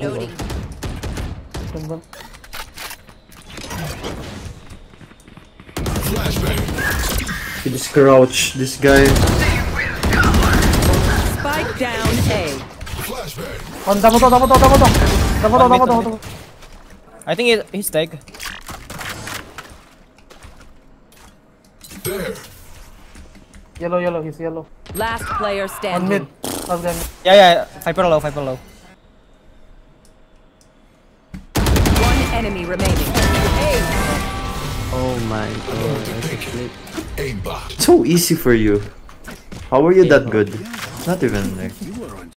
Reloading. He just crouch, this guy. Spike down A. Damo. I think he's dead. There. Yellow, he's yellow. Last player One standing. mid. Last guy. Yeah. Hyper low. One enemy remaining. Hey, Oh my god. Aimbot. So easy for you. How are you that good? Not even there.